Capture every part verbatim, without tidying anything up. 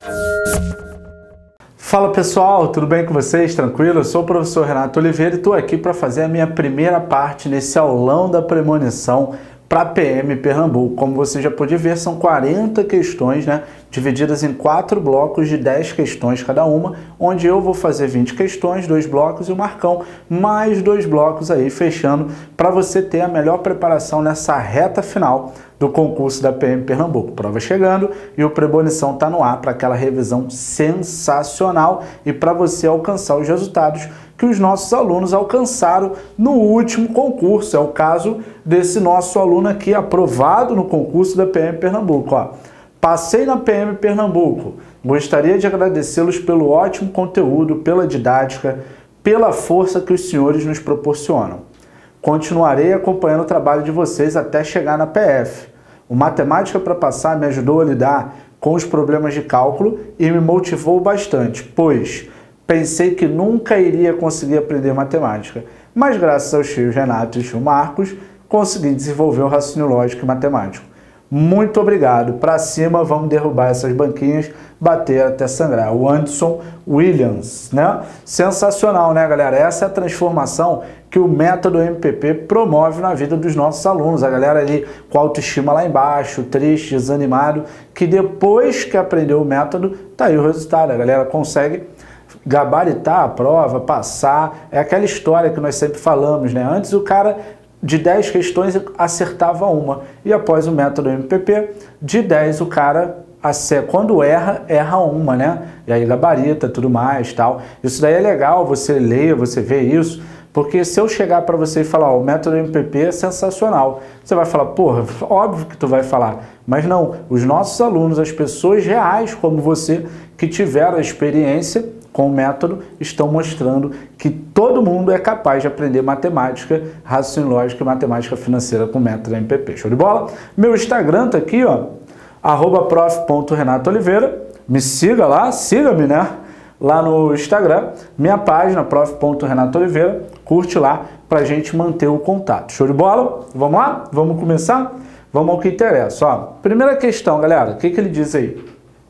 Fala pessoal, tudo bem com vocês? Tranquilo? Eu sou o professor Renato Oliveira e estou aqui para fazer a minha primeira parte nesse aulão da premonição para P M Pernambuco. Como você já pôde ver, são quarenta questões, né, divididas em quatro blocos de dez questões cada uma, onde eu vou fazer vinte questões, dois blocos e o Marcão, mais dois blocos aí, fechando, para você ter a melhor preparação nessa reta final do concurso da P M Pernambuco. Prova chegando e o Premonição está no ar para aquela revisão sensacional e para você alcançar os resultados que os nossos alunos alcançaram no último concurso. É o caso desse nosso aluno aqui, aprovado no concurso da P M Pernambuco. Ó, passei na P M Pernambuco. Gostaria de agradecê-los pelo ótimo conteúdo, pela didática, pela força que os senhores nos proporcionam. Continuarei acompanhando o trabalho de vocês até chegar na P F. O Matemática para Passar me ajudou a lidar com os problemas de cálculo e me motivou bastante, pois pensei que nunca iria conseguir aprender matemática, mas graças aos tios Renato e tio Marcos, consegui desenvolver o raciocínio lógico e matemático. Muito obrigado. Para cima, vamos derrubar essas banquinhas, bater até sangrar. O Anderson Williams, né? Sensacional, né, galera? Essa é a transformação que o método M P P promove na vida dos nossos alunos. A galera ali com a autoestima lá embaixo, triste, desanimado, que depois que aprendeu o método, tá aí o resultado. A galera consegue gabaritar a prova, passar. É aquela história que nós sempre falamos, né? Antes o cara de dez questões acertava uma, e após o método M P P, de dez o cara, quando erra, erra uma, né? E aí gabarita, tudo mais, tal. Isso daí é legal, você lê, você vê isso, porque se eu chegar para você e falar, ó, o método M P P é sensacional, você vai falar, porra, óbvio que tu vai falar, mas não, os nossos alunos, as pessoas reais como você, que tiveram a experiência com o método, estão mostrando que todo mundo é capaz de aprender matemática, raciocínio lógico e matemática financeira com o método M P P. Show de bola? Meu Instagram tá aqui, ó, arroba prof ponto renato oliveira. Me siga lá, siga-me, né? Lá no Instagram, minha página, prof ponto renato oliveira. Curte lá pra gente manter o contato. Show de bola? Vamos lá? Vamos começar? Vamos ao que interessa. Ó, primeira questão, galera, o que, que ele diz aí?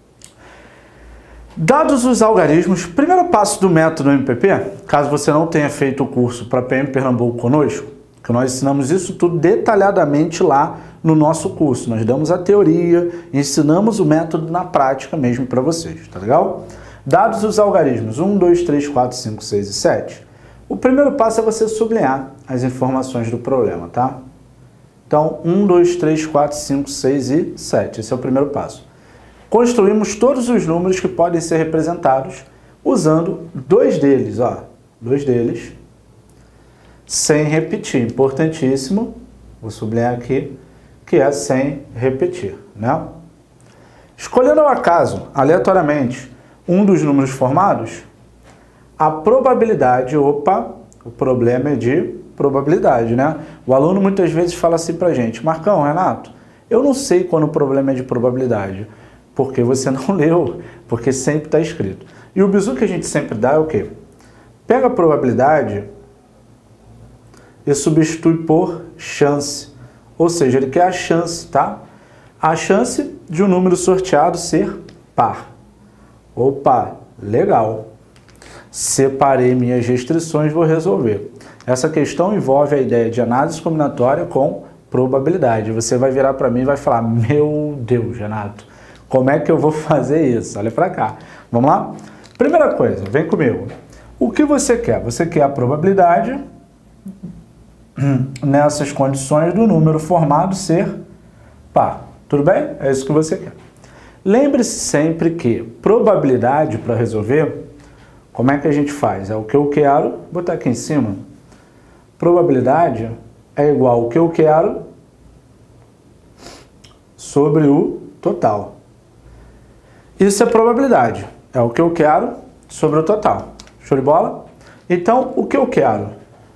Dados os algarismos, primeiro passo do método M P P, caso você não tenha feito o curso para P M Pernambuco conosco, que nós ensinamos isso tudo detalhadamente lá no nosso curso. Nós damos a teoria, ensinamos o método na prática mesmo para vocês, tá legal? Dados os algarismos um, dois, três, quatro, cinco, seis e sete, o primeiro passo é você sublinhar as informações do problema, tá? Então, um, dois, três, quatro, cinco, seis e sete, esse é o primeiro passo. Construímos todos os números que podem ser representados usando dois deles, ó, dois deles, sem repetir. Importantíssimo, vou sublinhar aqui, que é sem repetir, né? Escolhendo ao acaso, aleatoriamente, um dos números formados, a probabilidade, opa, o problema é de probabilidade, né? O aluno muitas vezes fala assim pra gente, Marcão, Renato, eu não sei quando o problema é de probabilidade. Porque você não leu, porque sempre está escrito. E o bizu que a gente sempre dá é o quê? Pega a probabilidade e substitui por chance. Ou seja, ele quer a chance, tá? A chance de um número sorteado ser par. Opa, legal. Separei minhas restrições, vou resolver. Essa questão envolve a ideia de análise combinatória com probabilidade. Você vai virar para mim e vai falar, meu Deus, Renato, como é que eu vou fazer isso? Olha para cá. Vamos lá? Primeira coisa, vem comigo. O que você quer? Você quer a probabilidade nessas condições do número formado ser par. Tudo bem? É isso que você quer. Lembre-se sempre que probabilidade para resolver, como é que a gente faz? É o que eu quero, vou botar aqui em cima. Probabilidade é igual ao que eu quero sobre o total. Isso é probabilidade. É o que eu quero sobre o total. Show de bola? Então, o que eu quero?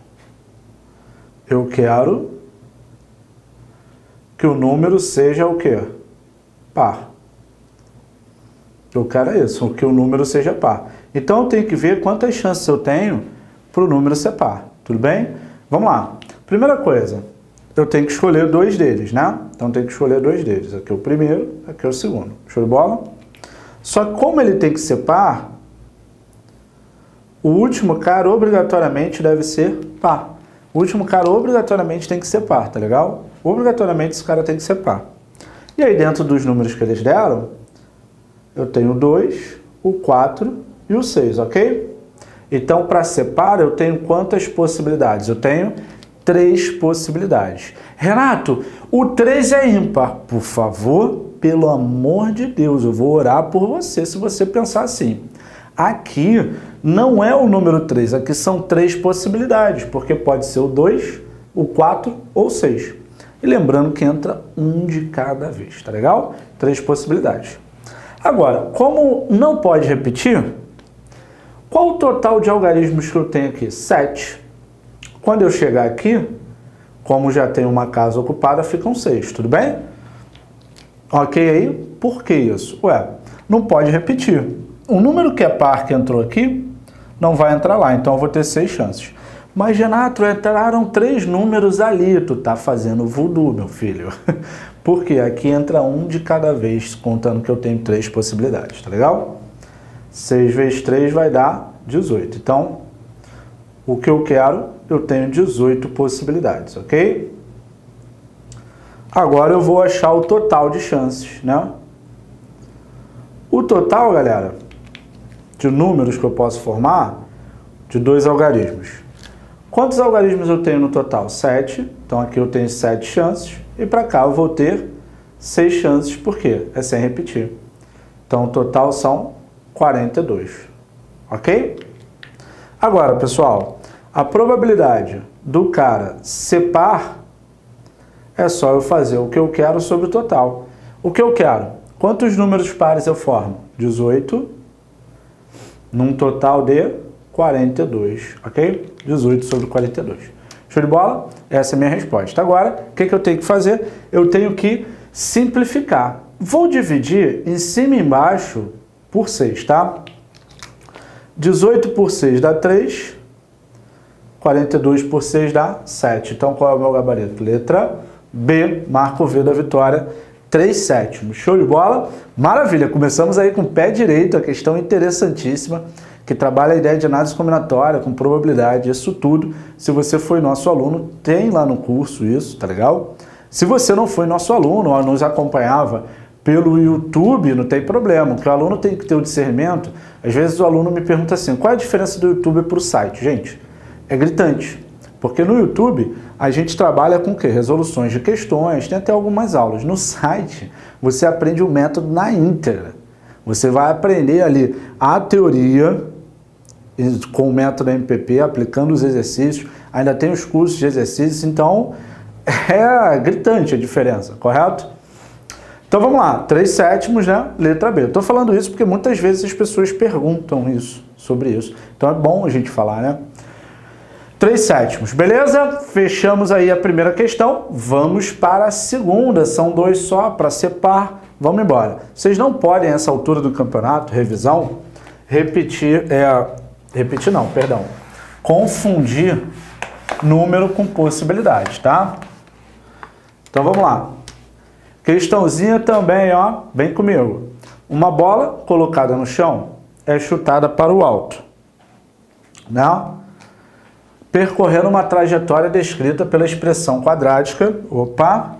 Eu quero que o número seja o quê? Par. Eu quero isso, que o número seja par. Então, eu tenho que ver quantas chances eu tenho para o número ser par. Tudo bem? Vamos lá. Primeira coisa, eu tenho que escolher dois deles, né? Então, eu tenho que escolher dois deles. Aqui é o primeiro, aqui é o segundo. Show de bola? Só que como ele tem que ser par, o último cara obrigatoriamente deve ser par. O último cara obrigatoriamente tem que ser par, tá legal? Obrigatoriamente esse cara tem que ser par. E aí dentro dos números que eles deram, eu tenho o dois, o quatro e o seis, ok? Então para ser par eu tenho quantas possibilidades? Eu tenho três possibilidades. Renato, o três é ímpar. Por favor, pelo amor de Deus, eu vou orar por você se você pensar assim. Aqui não é o número três, aqui são três possibilidades, porque pode ser o dois, o quatro ou o seis. E lembrando que entra um de cada vez, tá legal? Três possibilidades. Agora, como não pode repetir, qual o total de algarismos que eu tenho aqui? sete. Quando eu chegar aqui, como já tem uma casa ocupada, ficam seis, tudo bem? Ok aí? Por que isso? Ué, não pode repetir. O número que é par que entrou aqui, não vai entrar lá, então eu vou ter seis chances. Mas, Renato, entraram três números ali, tu tá fazendo voodoo, meu filho. Porque aqui entra um de cada vez, contando que eu tenho três possibilidades, tá legal? seis vezes três vai dar dezoito. Então, o que eu quero, eu tenho dezoito possibilidades, ok? Agora eu vou achar o total de chances, né? O total, galera, de números que eu posso formar, de dois algarismos. Quantos algarismos eu tenho no total? sete. Então aqui eu tenho sete chances. E para cá eu vou ter seis chances. Por quê? É sem repetir. Então o total são quarenta e dois. Ok? Agora, pessoal, a probabilidade do cara ser par é só eu fazer o que eu quero sobre o total. O que eu quero? Quantos números pares eu formo? dezoito, num total de quarenta e dois, ok? dezoito sobre quarenta e dois. Show de bola? Essa é a minha resposta. Agora, o que, que eu tenho que fazer? Eu tenho que simplificar. Vou dividir em cima e embaixo por seis, tá? dezoito por seis dá três, quarenta e dois por seis dá sete. Então, qual é o meu gabarito? Letra B, marco V da vitória, três sétimos. Show de bola? Maravilha! Começamos aí com o pé direito, a questão interessantíssima, que trabalha a ideia de análise combinatória, com probabilidade, isso tudo. Se você foi nosso aluno, tem lá no curso isso, tá legal? Se você não foi nosso aluno, ou nos acompanhava pelo YouTube, não tem problema, porque o aluno tem que ter o discernimento. Às vezes o aluno me pergunta assim, qual é a diferença do YouTube para o site? Gente, é gritante, porque no YouTube a gente trabalha com o quê? Resoluções de questões, tem até algumas aulas. No site, você aprende o método na íntegra. Você vai aprender ali a teoria, com o método M P P, aplicando os exercícios, ainda tem os cursos de exercícios, então é gritante a diferença, correto? Então vamos lá, três sétimos, né? Letra B. Eu tô falando isso porque muitas vezes as pessoas perguntam isso, sobre isso. Então é bom a gente falar, né? três sétimos, beleza? Fechamos aí a primeira questão, vamos para a segunda, são dois só para ser par, vamos embora. Vocês não podem, nessa altura do campeonato, revisão, repetir, é, repetir não, perdão, confundir número com possibilidade, tá? Então vamos lá. Questãozinha também, ó, vem comigo. Uma bola colocada no chão é chutada para o alto, né? Percorrendo uma trajetória descrita pela expressão quadrática, opa,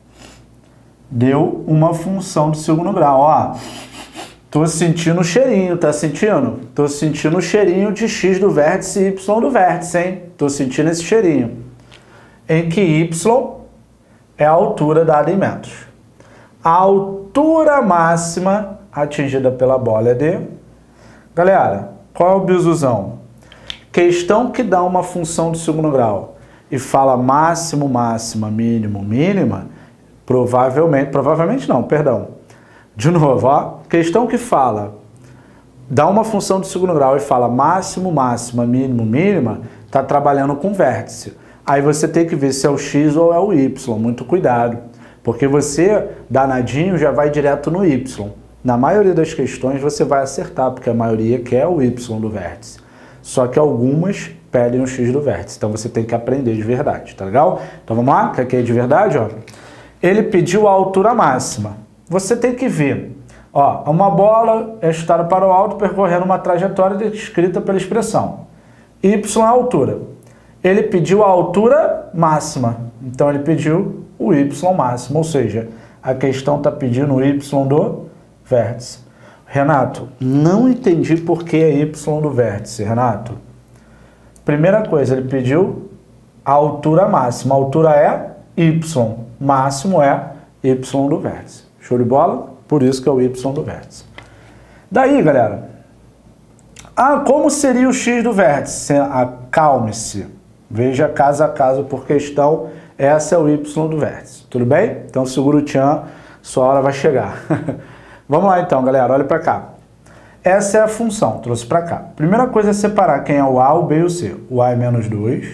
deu uma função de segundo grau, ó. Tô sentindo o cheirinho, tá sentindo? Tô sentindo o cheirinho de x do vértice e y do vértice, hein? Tô sentindo esse cheirinho. Em que y é a altura dada em metros. A altura máxima atingida pela bola é de... Galera, qual é o bisuzão? Questão que dá uma função de segundo grau e fala máximo, máxima, mínimo, mínima, provavelmente, provavelmente não, perdão. De novo, ó, questão que fala, dá uma função de segundo grau e fala máximo, máxima, mínimo, mínima, tá trabalhando com vértice. Aí você tem que ver se é o x ou é o y, muito cuidado, porque você, danadinho, já vai direto no y. Na maioria das questões você vai acertar, porque a maioria quer o y do vértice. Só que algumas pedem o x do vértice, então você tem que aprender de verdade, tá legal? Então vamos lá, que aqui é de verdade, ó. Ele pediu a altura máxima. Você tem que ver Ó, uma bola é chutada para o alto percorrendo uma trajetória descrita pela expressão. Y é a altura. Ele pediu a altura máxima. Então, ele pediu o Y máximo. Ou seja, a questão está pedindo o Y do vértice. Renato, não entendi por que é Y do vértice, Renato. Primeira coisa, ele pediu a altura máxima. A altura é Y. Máximo é Y do vértice. Show de bola? Por isso que é o Y do vértice. Daí, galera. Ah, como seria o X do vértice? Acalme-se. Veja caso a caso por questão. Essa é o Y do vértice. Tudo bem? Então segura o tchan, sua hora vai chegar. Vamos lá então, galera. Olha para cá. Essa é a função. Trouxe para cá. Primeira coisa é separar quem é o A, o B e o C. O A é menos dois.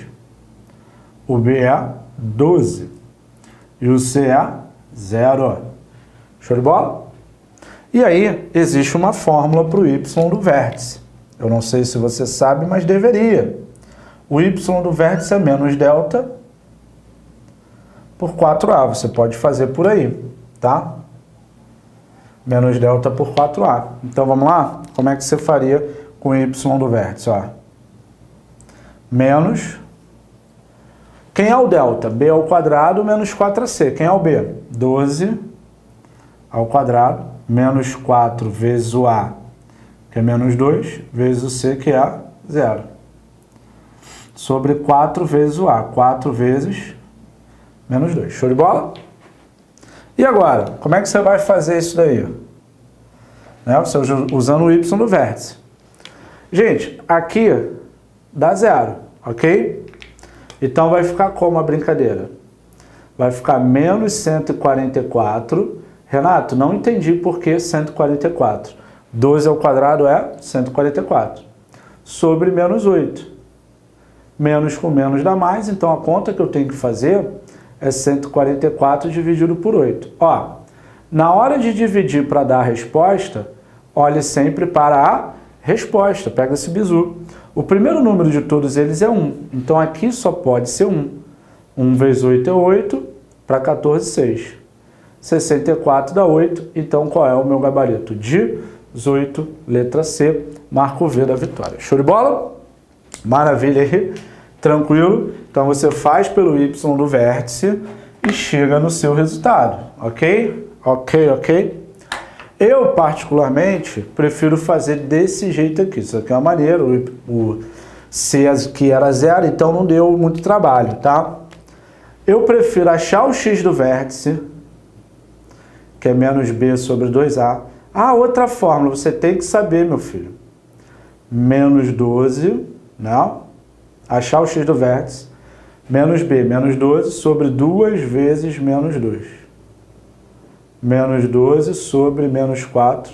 O B é doze. E o C é zero. Show de bola? E aí, existe uma fórmula para o Y do vértice. Eu não sei se você sabe, mas deveria. O Y do vértice é menos delta por quatro A. Você pode fazer por aí, tá? Menos delta por quatro A. Então, vamos lá? Como é que você faria com o Y do vértice? Ó. Menos... Quem é o delta? B ao quadrado menos quatro A C. Quem é o B? doze ao quadrado menos quatro vezes o A, que é menos dois, vezes o C, que é zero. Sobre quatro vezes o A. quatro vezes menos dois. Show de bola? E agora? Como é que você vai fazer isso daí? Né? Você usando o Y do vértice. Gente, aqui dá zero, ok? Então vai ficar como a brincadeira? Vai ficar menos cento e quarenta e quatro. Renato, não entendi por que cento e quarenta e quatro. doze ao quadrado é cento e quarenta e quatro. Sobre menos oito. Menos com menos dá mais, então a conta que eu tenho que fazer é cento e quarenta e quatro dividido por oito. Ó, na hora de dividir para dar a resposta, olhe sempre para a resposta. Pega esse bizu. O primeiro número de todos eles é um. Então aqui só pode ser um. um vezes oito é oito, para quatorze, seis. sessenta e quatro dá oito, então qual é o meu gabarito? dezoito, letra C, marco o V da vitória. Show de bola? Maravilha aí, tranquilo? Então você faz pelo Y do vértice e chega no seu resultado, ok? Ok, ok? Eu, particularmente, prefiro fazer desse jeito aqui. Isso aqui é uma maneira, o, o C aqui era zero, então não deu muito trabalho, tá? Eu prefiro achar o X do vértice, que é menos B sobre dois A. Ah, outra fórmula, você tem que saber, meu filho. Menos doze, não? Achar o X do vértice, menos B, menos doze, sobre duas vezes menos dois. Menos doze sobre menos quatro.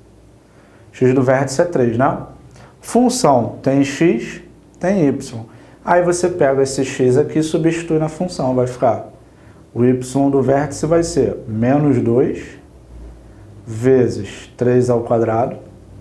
X do vértice é três, né? Função tem X, tem Y. Aí você pega esse X aqui e substitui na função. Vai ficar... O Y do vértice vai ser menos dois vezes três ao quadrado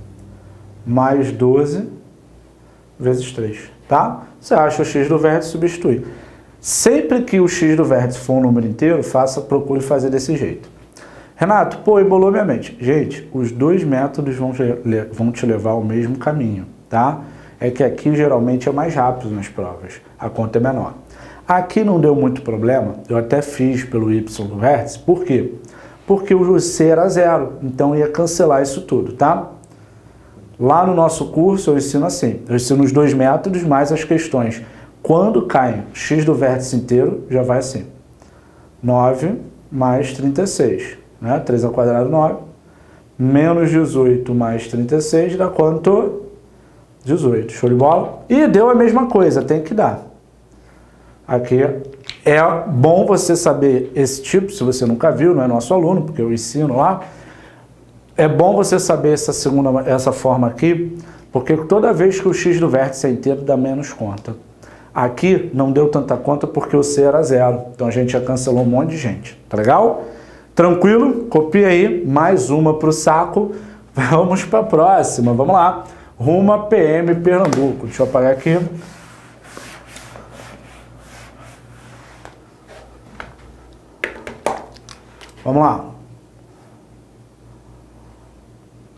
mais doze vezes três, tá? Você acha o X do vértice, substitui. Sempre que o X do vértice for um número inteiro, faça, procure fazer desse jeito. Renato, pô, embolou minha mente. Gente, os dois métodos vão, vão te levar ao mesmo caminho, tá? É que aqui geralmente é mais rápido nas provas, a conta é menor. Aqui não deu muito problema, eu até fiz pelo Y do vértice, por quê? Porque o C era zero, então ia cancelar isso tudo, tá? Lá no nosso curso eu ensino assim, eu ensino os dois métodos mais as questões. Quando caem X do vértice inteiro, já vai assim, nove mais trinta e seis, né? três ao quadrado, nove, menos dezoito mais trinta e seis dá quanto? dezoito, show de bola? E deu a mesma coisa, tem que dar. Aqui é bom você saber esse tipo, se você nunca viu, não é nosso aluno, porque eu ensino lá. É bom você saber essa segunda, essa forma aqui, porque toda vez que o X do vértice é inteiro, dá menos conta. Aqui não deu tanta conta porque o C era zero, então a gente já cancelou um monte de gente, tá legal? Tranquilo? Copia aí, mais uma para o saco. Vamos para a próxima, vamos lá. Rumo a P M Pernambuco. Deixa eu apagar aqui. Vamos lá.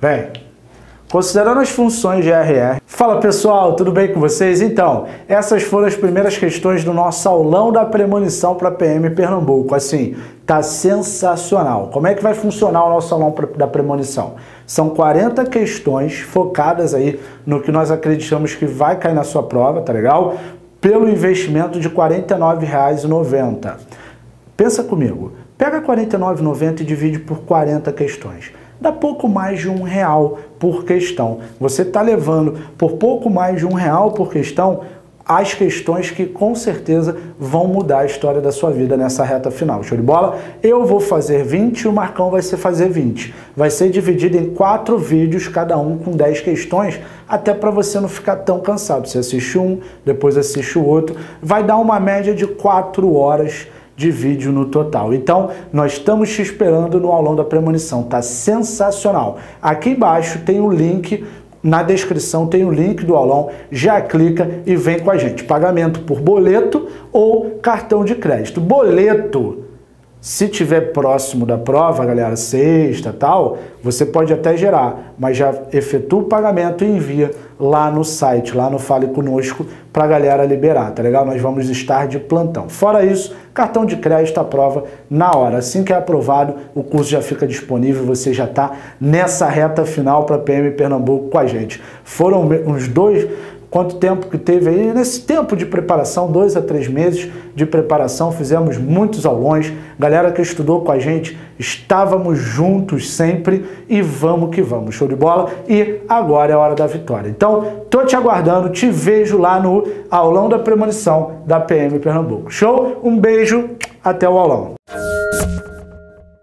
Bem, considerando as funções de R R... Fala pessoal, tudo bem com vocês? Então, essas foram as primeiras questões do nosso aulão da premonição para P M Pernambuco. Assim, tá sensacional. Como é que vai funcionar o nosso aulão da premonição? São quarenta questões focadas aí no que nós acreditamos que vai cair na sua prova, tá legal? Pelo investimento de quarenta e nove reais e noventa centavos. Pensa comigo, pega quarenta e nove reais e noventa centavos e divide por quarenta questões. Dá pouco mais de um real por questão. Você está levando por pouco mais de um real por questão as questões que com certeza vão mudar a história da sua vida nessa reta final. Show de bola? Eu vou fazer vinte e o Marcão vai ser fazer vinte. Vai ser dividido em quatro vídeos, cada um com dez questões, até para você não ficar tão cansado. Você assiste um, depois assiste o outro. Vai dar uma média de quatro horas de vídeo no total. Então, nós estamos te esperando no aulão da premonição. Tá sensacional. Aqui embaixo tem o link, na descrição tem o link do aulão. Já clica e vem com a gente. Pagamento por boleto ou cartão de crédito. Boleto, se tiver próximo da prova, galera, sexta, tal, você pode até gerar, mas já efetua o pagamento e envia lá no site, lá no Fale Conosco, para a galera liberar, tá legal? Nós vamos estar de plantão. Fora isso, cartão de crédito, a prova na hora. Assim que é aprovado, o curso já fica disponível, você já está nessa reta final para P M Pernambuco com a gente. Foram uns dois... Quanto tempo que teve aí? Nesse tempo de preparação, dois a três meses de preparação, fizemos muitos aulões. Galera que estudou com a gente, estávamos juntos sempre e vamos que vamos. Show de bola? E agora é a hora da vitória. Então, tô te aguardando, te vejo lá no aulão da premonição da P M Pernambuco. Show? Um beijo, até o aulão.